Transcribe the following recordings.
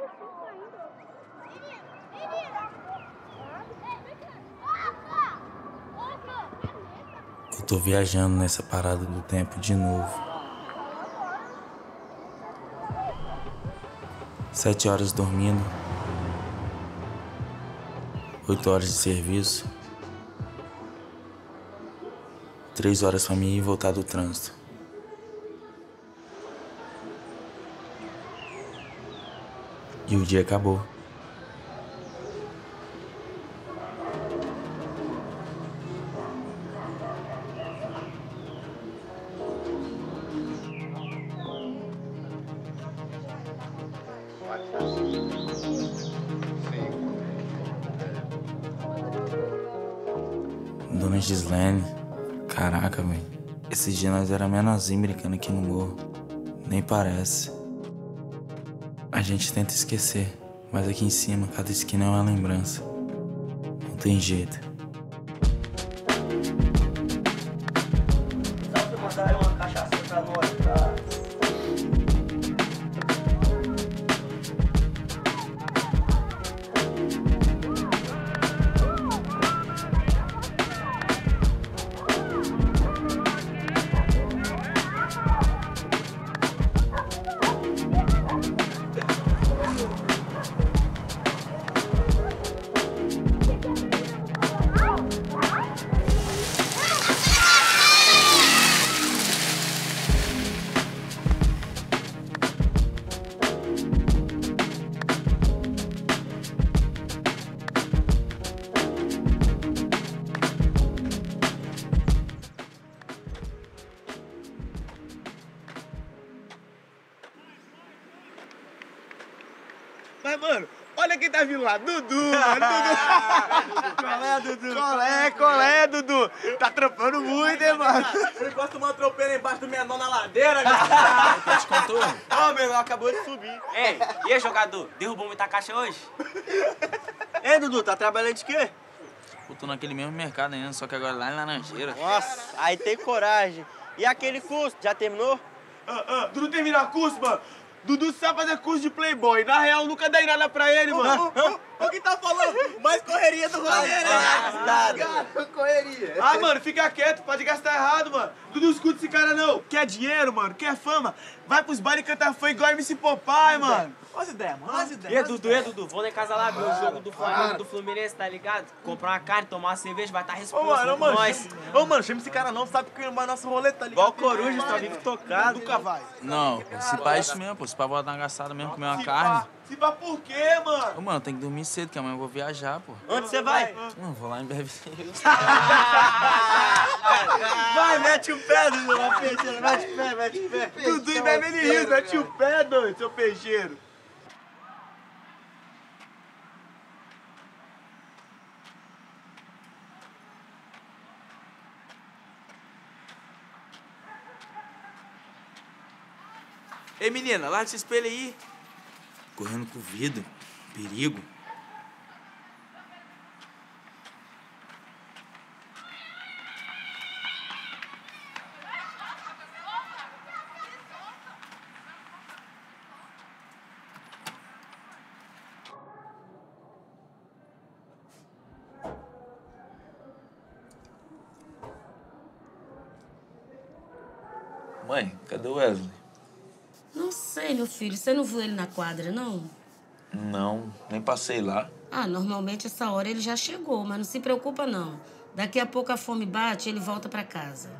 Eu tô viajando nessa parada do tempo de novo. 7 horas dormindo, 8 horas de serviço, 3 horas pra mim ir e voltar do trânsito. E o dia acabou. Dona Gislene, caraca, velho. Esses dias nós era menorzinho brincando aqui no morro. Nem parece. A gente tenta esquecer, mas aqui em cima, cada esquina é uma lembrança. Não tem jeito. Dá pra mandar uma cachaça pra nós, tá? Mas, mano, olha quem tá vindo lá. Dudu, mano. Dudu. Qual é, Dudu? Qual é, Dudu? Tá trampando muito, hein, mano? Ele gosta de uma tropeira embaixo do menor na ladeira, cara. Quem te contou? Ó, o menor acabou de subir. Ei, e aí, jogador? Derrubou muita caixa hoje? Ei, Dudu, tá trabalhando de quê? Eu tô naquele mesmo mercado ainda, só que agora lá em Laranjeira. Nossa, aí tem coragem. E aquele curso, já terminou? Dudu terminou curso, mano? Dudu sabe fazer curso de playboy. Na real, nunca dei nada pra ele, mano. O que tá falando? Mais correria do rolê, né? Correria. Ah, mano, fica quieto. Pode gastar errado, mano. Dudu, escuta esse cara, não. Quer dinheiro, mano? Quer fama? Vai pros bailes e cantar fã igual MC Popeye, mano. Olha as ideias, mano. Olha as ideias. E Dudu, vou lá em casa lá ver o jogo do Flamengo do Fluminense, tá ligado? Comprar uma carne, tomar uma cerveja, vai estar responsável por nós. Ô, mano, chama esse cara não, sabe que vai nosso rolê, tá ligado? Igual Coruja, tá vivo tocado. Nunca vai. Não, se pá é isso mesmo, pô. Se pá vou dar uma gastada mesmo, comer uma carne. Se pá por quê, mano? Ô, mano, tem que dormir cedo, que amanhã eu vou viajar, pô. Onde você vai? Não, vou lá em Beverly Hills. Vai, mete o pé, Dudu, uma peixeira. Mete o pé. Dudu e Beverly Hills, mete o pé, doido, seu peixeiro. Ei, menina, larga esse espelho aí. Correndo com vida, perigo. Mãe, cadê o Wesley? Não sei, meu filho. Você não viu ele na quadra, não? Não, nem passei lá. Ah, normalmente essa hora ele já chegou, mas não se preocupa, não. Daqui a pouco a fome bate e ele volta pra casa.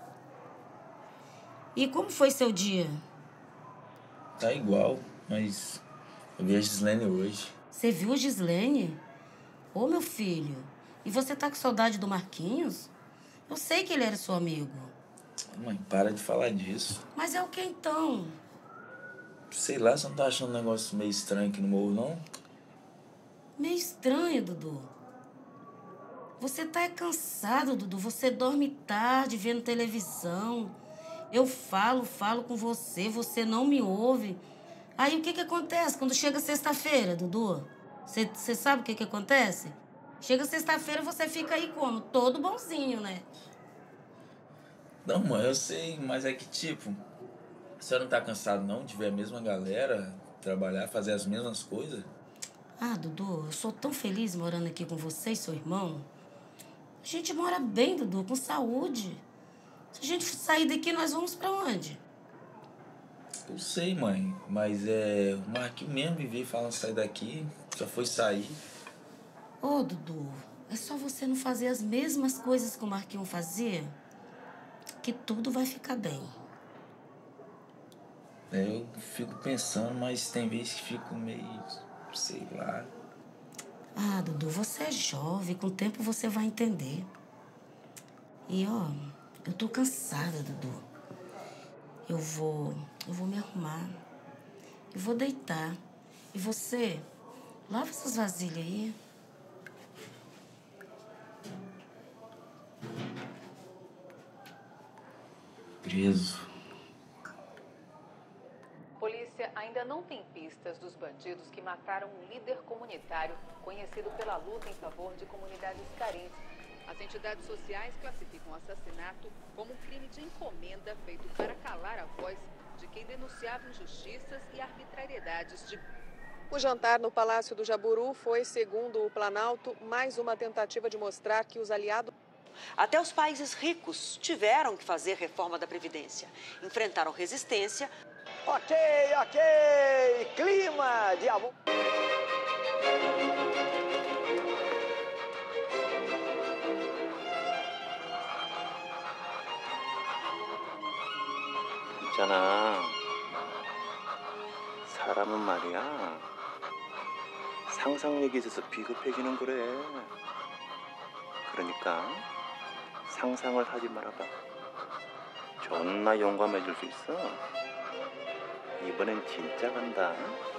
E como foi seu dia? Tá igual, mas eu vi a Gislene hoje. Você viu a Gislene? Ô, meu filho, e você tá com saudade do Marquinhos? Eu sei que ele era seu amigo. Mãe, para de falar disso. Mas é o que então? Sei lá, você não tá achando um negócio meio estranho aqui no morro, não? Meio estranho, Dudu. Você tá cansado, Dudu. Você dorme tarde vendo televisão. Eu falo com você, você não me ouve. Aí o que acontece quando chega sexta-feira, Dudu? Você sabe o que acontece? Chega sexta-feira, você fica aí como? Todo bonzinho, né? Não, mãe, eu sei, mas é que tipo... Você não tá cansado não de ver a mesma galera trabalhar, fazer as mesmas coisas? Ah, Dudu, eu sou tão feliz morando aqui com você e seu irmão. A gente mora bem, Dudu, com saúde. Se a gente sair daqui, nós vamos pra onde? Eu sei, mãe, mas o Marquinhos mesmo me veio falando sair daqui, só foi sair. Ô, Dudu, é só você não fazer as mesmas coisas que o Marquinhos fazia, que tudo vai ficar bem. Eu fico pensando, mas tem vezes que fico meio, sei lá. Ah, Dudu, você é jovem, com o tempo você vai entender. E, ó, eu tô cansada, Dudu. Eu vou me arrumar. Eu vou deitar. E você, lava essas vasilhas aí. Preso. Polícia ainda não tem pistas dos bandidos que mataram um líder comunitário conhecido pela luta em favor de comunidades carentes. As entidades sociais classificam o assassinato como um crime de encomenda feito para calar a voz de quem denunciava injustiças e arbitrariedades de... O jantar no Palácio do Jaburu foi, segundo o Planalto, mais uma tentativa de mostrar que os aliados... Até os países ricos tiveram que fazer reforma da Previdência. Enfrentaram resistência. Ok. Clima de amor. 있잖아. 사람은 말이야. 상상력이 있어서 비겁해지는 거래. 그러니까 상상을 하지 말아봐. 존나 용감해질 수 있어. 이번엔 진짜 간다.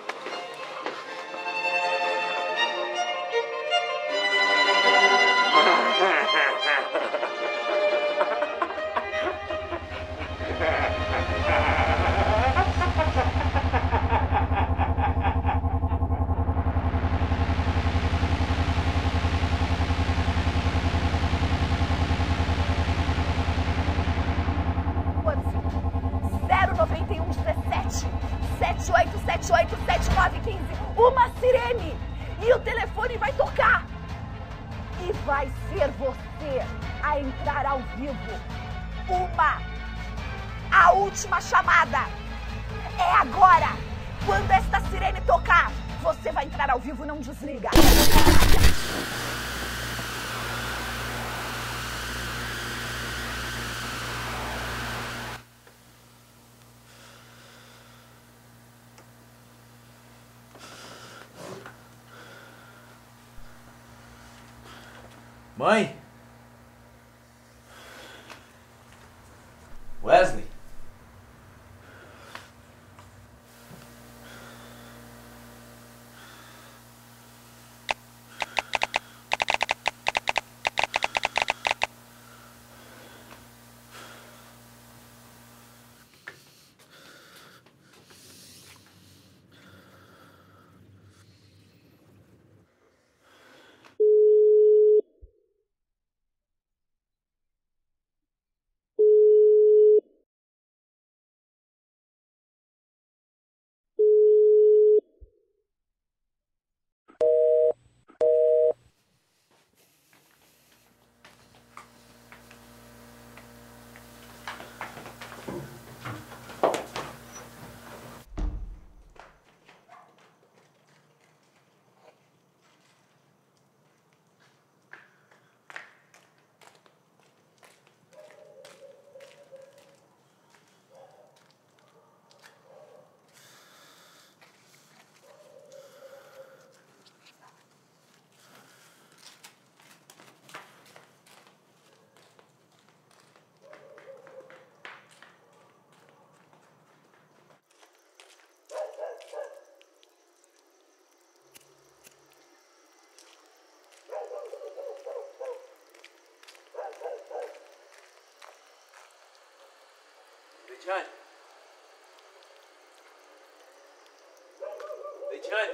Uma sirene! E o telefone vai tocar! E vai ser você a entrar ao vivo. A última chamada! É agora! Quando esta sirene tocar, você vai entrar ao vivo, não desliga! Mãe? Wesley? Leidiane!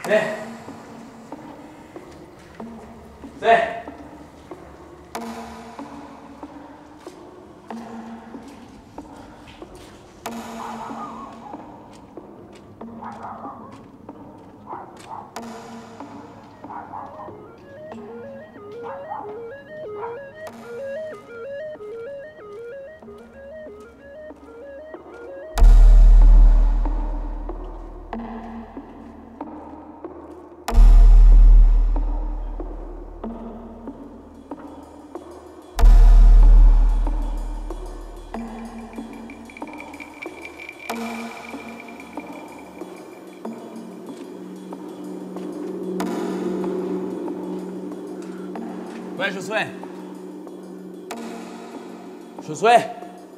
Zé! Zé! Ué, Josué? Josué?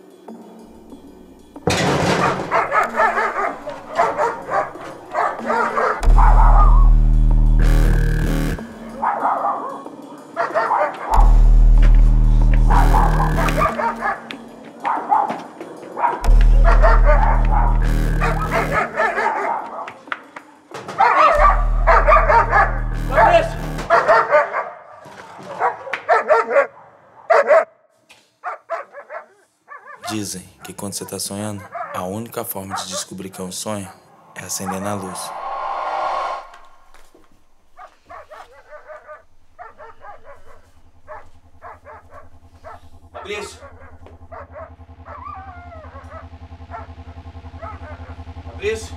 Dizem que quando você tá sonhando, a única forma de descobrir que é um sonho é acendendo a luz. Fabrício! Fabrício!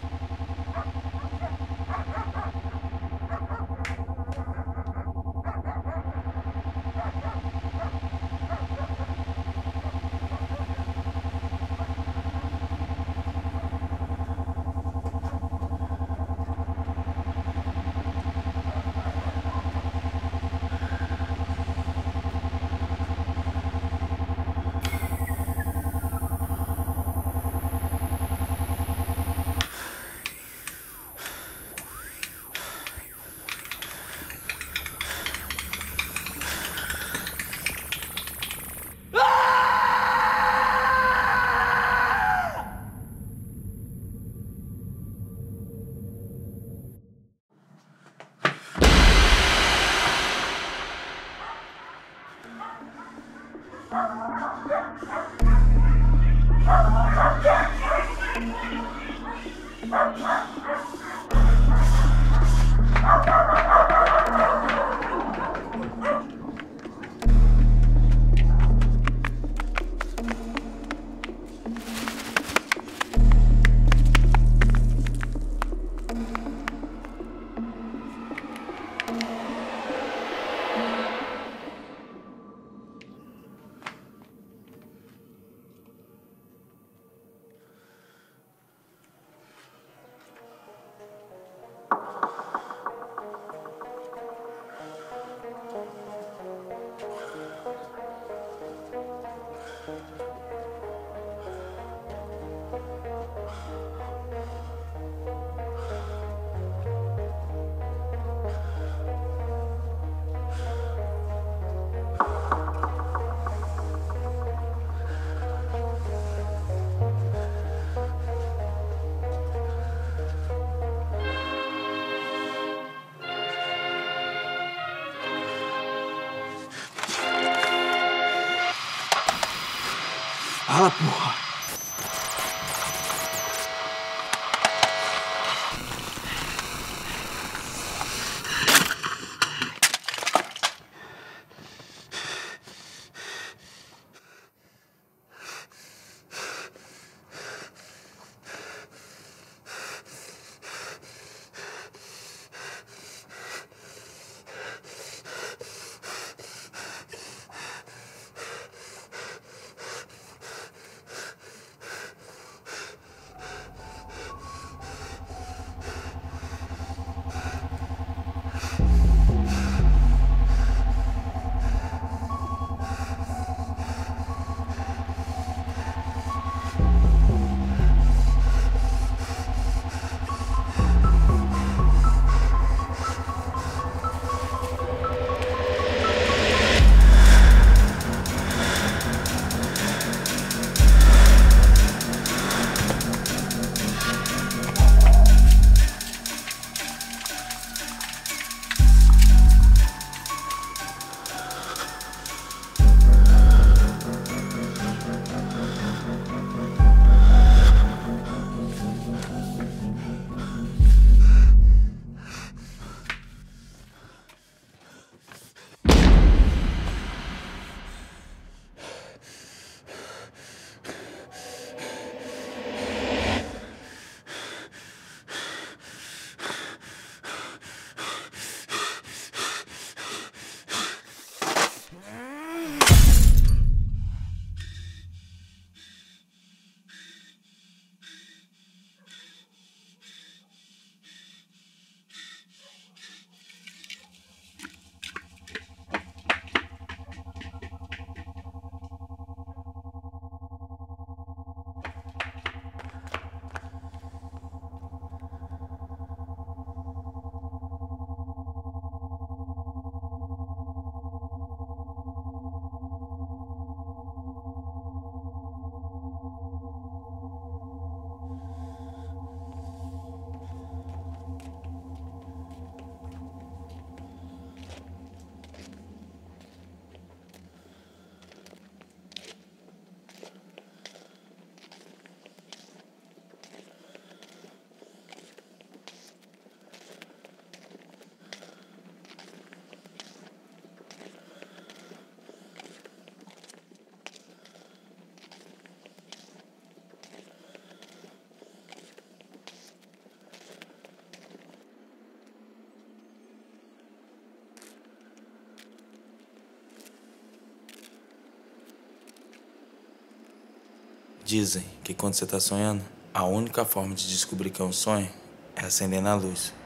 Fala, porra! Dizem que quando você tá sonhando, a única forma de descobrir que é um sonho é acendendo a luz.